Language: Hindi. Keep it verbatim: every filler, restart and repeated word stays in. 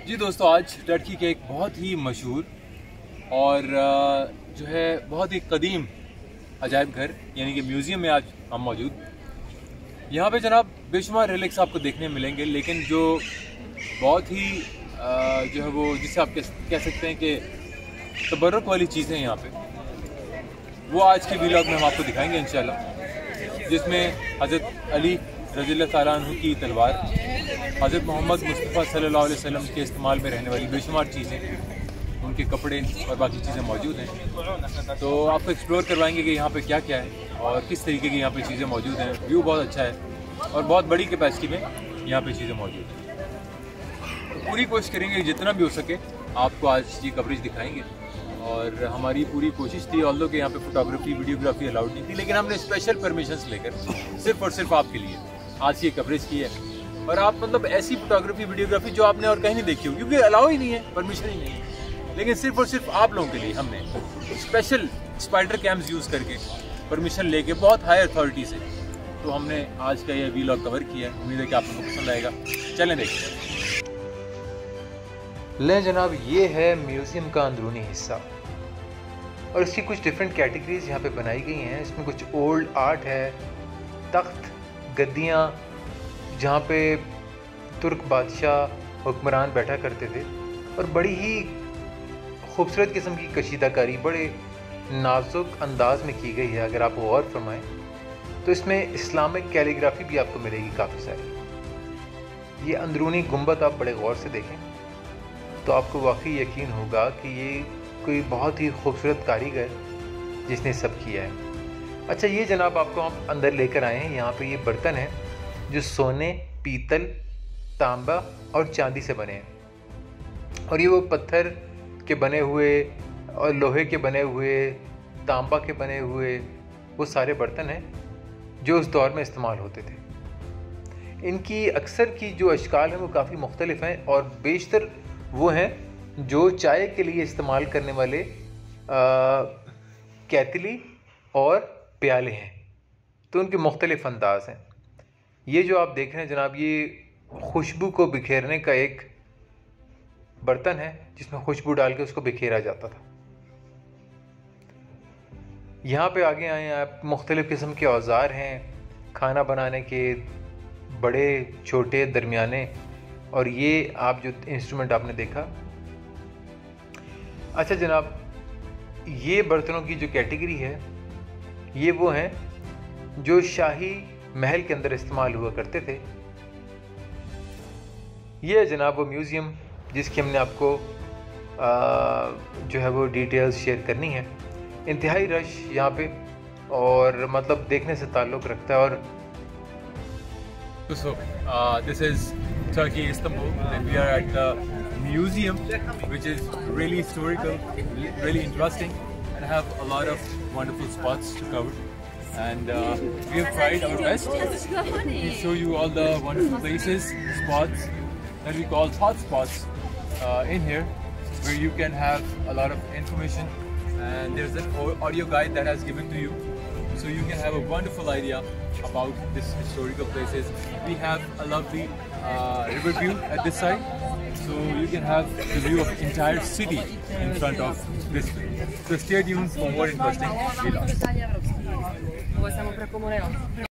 जी दोस्तों, आज टर्की के एक बहुत ही मशहूर और जो है बहुत ही कदीम अजायब घर यानी कि म्यूज़ियम में आज हम मौजूद। यहाँ पे जनाब बेशुमार रिलिक्स आपको देखने मिलेंगे, लेकिन जो बहुत ही जो है वो जिसे आप कह सकते हैं कि तबर्रुक वाली चीज़ें यहाँ पे, वो आज के व्लॉग में हम आपको दिखाएंगे इंशाल्लाह, जिसमें हज़रत अली रज़ियल्लाहु ताला अन्हु की तलवार, हज़रत मोहम्मद मुस्तफ़ा सल्लल्लाहु अलैहि वसल्लम के इस्तेमाल में रहने वाली बेशुमार चीज़ें, उनके कपड़े और बाकी चीज़ें मौजूद हैं। तो आपको एक्सप्लोर करवाएंगे कि यहाँ पे क्या क्या है और किस तरीके की यहाँ पे चीज़ें मौजूद हैं। व्यू बहुत अच्छा है और बहुत बड़ी कैपेसिटी में यहाँ पे चीज़ें मौजूद हैं। तो पूरी कोशिश करेंगे जितना भी हो सके आपको आज ये कवरेज दिखाएंगे, और हमारी पूरी कोशिश थी, ऑल्दो के यहाँ पे फोटोग्राफी वीडियोग्राफी अलाउड नहीं थी, लेकिन हमने स्पेशल परमिशंस लेकर सिर्फ और सिर्फ आपके लिए आज ये कवरेज की है। और आप मतलब ऐसी फोटोग्राफी वीडियोग्राफी जो आपने और कहीं नहीं देखी हो, क्योंकि अलाउ ही नहीं है, परमिशन ही नहीं है, लेकिन सिर्फ और सिर्फ आप लोगों के लिए हमने स्पेशल स्पाइडर कैम्स यूज़ करके परमिशन लेके बहुत हाई अथॉरिटी से तो हमने आज का ये व्लॉग कवर किया है। उम्मीद है कि आप लोगों को पसंद आएगा। चलें देखिए। ले जनाब, ये है म्यूज़ियम का अंदरूनी हिस्सा और इसकी कुछ डिफरेंट कैटेगरीज यहाँ पे बनाई गई हैं। इसमें कुछ ओल्ड आर्ट है, तख्त, गद्दियाँ, जहाँ पे तुर्क बादशाह हुक्मरान बैठा करते थे, और बड़ी ही खूबसूरत किस्म की कशीदाकारी बड़े नाजुक अंदाज में की गई है। अगर आप गौर फरमाएं तो इसमें इस्लामिक कैलीग्राफी भी आपको मिलेगी काफ़ी सारी। ये अंदरूनी गुंबद आप बड़े गौर से देखें तो आपको वाकई यकीन होगा कि ये कोई बहुत ही खूबसूरत कारीगर जिसने सब किया है। अच्छा, ये जनाब आपको हम अंदर लेकर आए हैं। यहाँ पे ये बर्तन हैं जो सोने, पीतल, तांबा और चांदी से बने हैं, और ये वो पत्थर के बने हुए और लोहे के बने हुए, तांबा के बने हुए वो सारे बर्तन हैं जो उस दौर में इस्तेमाल होते थे। इनकी अक्सर की जो अशकाल हैं वो काफ़ी मुख्तलिफ हैं, और बेशतर वो हैं जो चाय के लिए इस्तेमाल करने वाले कैतली और प्याले हैं, तो उनके मुख्तलिफ अंदाज हैं। ये जो आप देख रहे हैं जनाब, ये खुशबू को बिखेरने का एक बर्तन है जिसमें खुशबू डाल के उसको बिखेरा जाता था। यहाँ पे आगे आए आप, मुख्तलिफ़ किस्म के औज़ार हैं खाना बनाने के, बड़े छोटे दरमियाने, और ये आप जो इंस्ट्रूमेंट आपने देखा। अच्छा जनाब, ये बर्तनों की जो कैटेगरी है ये वो हैं जो शाही महल के अंदर इस्तेमाल हुआ करते थे। ये है जनाब वो म्यूज़ियम जिसकी हमने आपको आ, जो है वो डिटेल्स शेयर करनी है। इंतहाई रश यहाँ पे, और मतलब देखने से ताल्लुक़ रखता है। और So, uh, this is Turkey, Istanbul, and we are at the museum, which is really historical, really interesting, and have a lot of wonderful spots to cover. And uh, we have tried our best to show you all the wonderful places, spots that we call hot spots uh, in here, where you can have a lot of information. And there's an audio guide that has given to you, so you can have a wonderful idea about this historical places. We have a lovely uh, river view at this side, so you can have the view of entire city in front of this way. So stay tuned for more interesting vlogs.